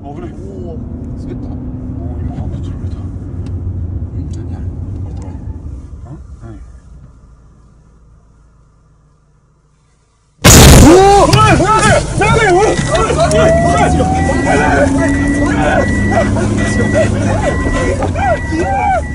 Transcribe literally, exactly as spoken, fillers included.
危ない。 おお、滑った。 おお、今ハンド取られた。 ん、何あれ。これ取られた。 ん、何。おお、おい、なんで、おい、おい、おい、おい、おい、